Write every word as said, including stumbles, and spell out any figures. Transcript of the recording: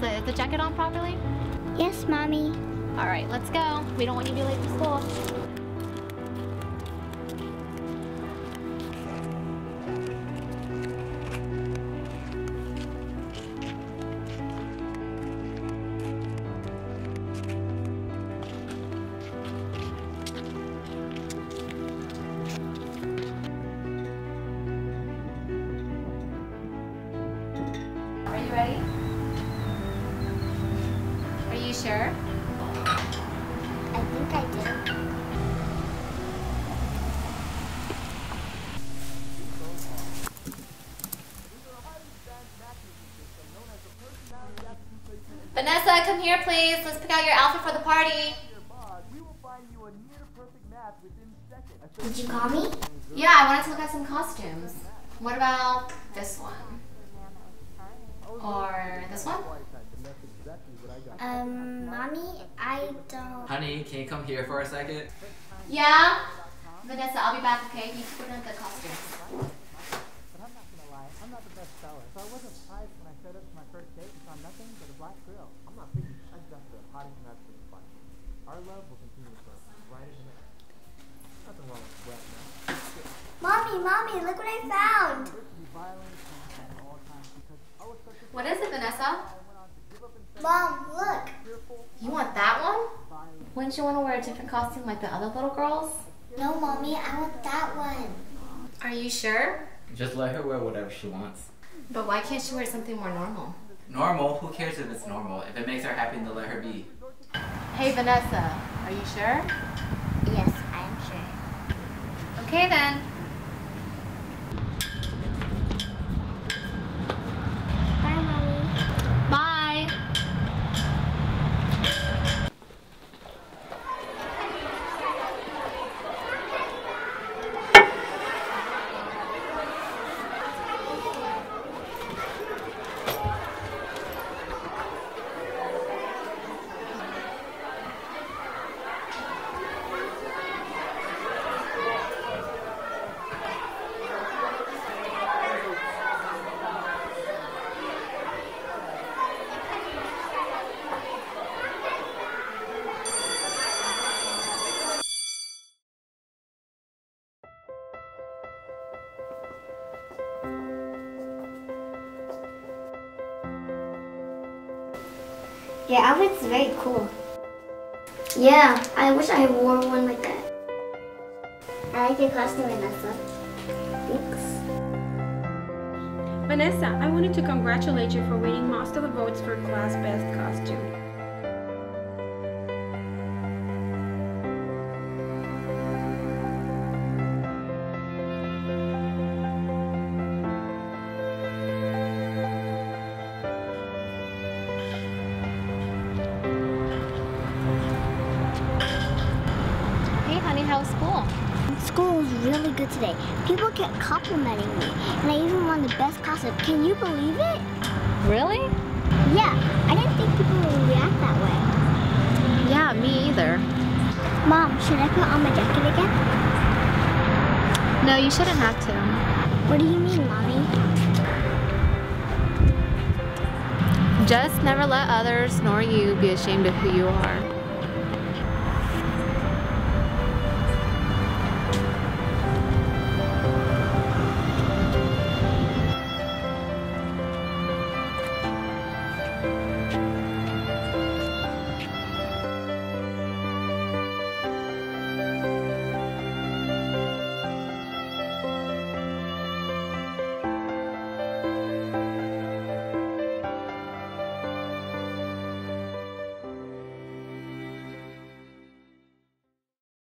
Vanessa, is the jacket on properly? Yes, Mommy. All right, let's go. We don't want you to be late for school. Are you ready? Are you sure? I think I do. Vanessa, come here please. Let's pick out your outfit for the party. Did you call me? Yeah, I wanted to look at some costumes. What about this one? Or this one? Um, Mommy, I don't... Honey, can you come here for a second? Yeah? Vanessa, I'll be back, okay? You put on the costumes. But I'm not gonna lie, I'm not the best seller, so I wasn't surprised when I showed up to my first date and saw nothing but a black grill. I'm not thinking I just the hottest and that's really fun. Our love will continue for right in the middle. Nothing wrong with wet, no. Mommy, Mommy, look what I found! What is it, Vanessa? Mom, look! You want that one? Wouldn't you want to wear a different costume like the other little girls? No, Mommy, I want that one. Are you sure? Just let her wear whatever she wants. But why can't she wear something more normal? Normal? Who cares if it's normal? If it makes her happy, then let her be. Hey, Vanessa, are you sure? Yes, I am sure. Okay then. Bye, Mommy. Bye. Your outfit's very cool. Yeah, I wish I wore one like that. I like your costume, Vanessa. Thanks. Vanessa, I wanted to congratulate you for winning most of the votes for class best costume. Hey, honey, how's school? School was really good today. People kept complimenting me, and I even won the best costume. Can you believe it? Really? Yeah, I didn't think people would react that way. Yeah, me either. Mom, should I put on my jacket again? No, you shouldn't have to. What do you mean, Mommy? Just never let others nor you be ashamed of who you are.